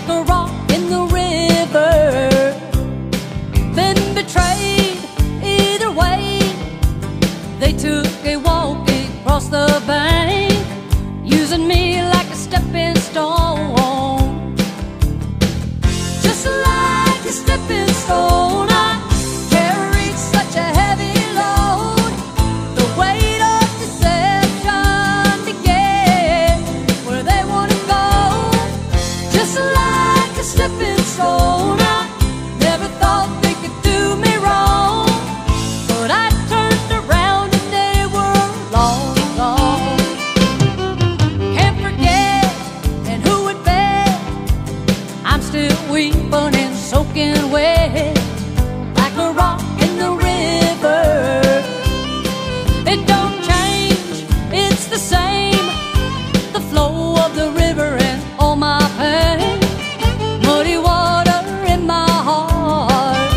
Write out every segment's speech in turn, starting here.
like a rock in the river. Been betrayed either way. They took a walk across the bank, using me like a stepping stone. Just like a stepping stone, I carried such a heavy load. The weight of deception to get where they want to go. Just like a stepping stone, I never thought they could do me wrong. But I turned around and they were long gone. Can't forget, and who would bet, I'm still weeping and soaking wet, like a rock in the river. It don't change, it's the same, the flow of the river and all my pain, muddy water in my heart.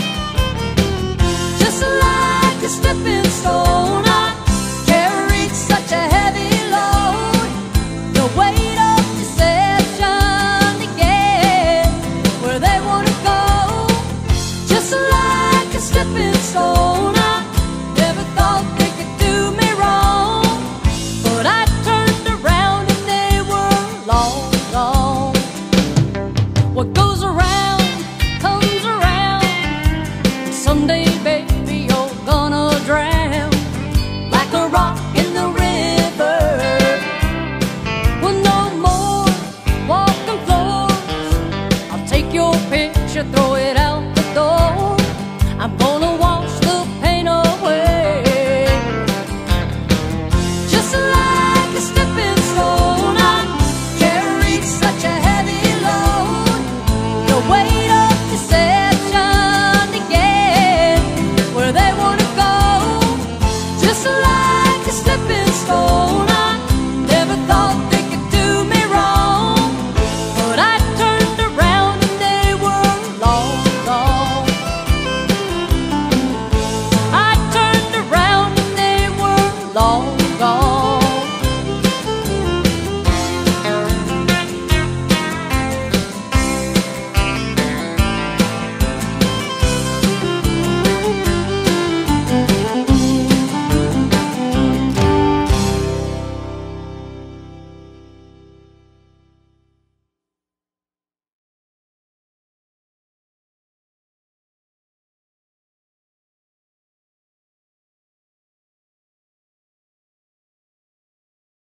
Just like a stepping stone, I carried such a heavy load. The weight of deception to get where they want to go. Just like a stepping stone, I never thought they could do me wrong. But I turned around and they were long gone. What goes around comes around. Someday, baby, you're gonna drown like a rock in the river. Well, no more walking floors. I'll take your picture, throw it out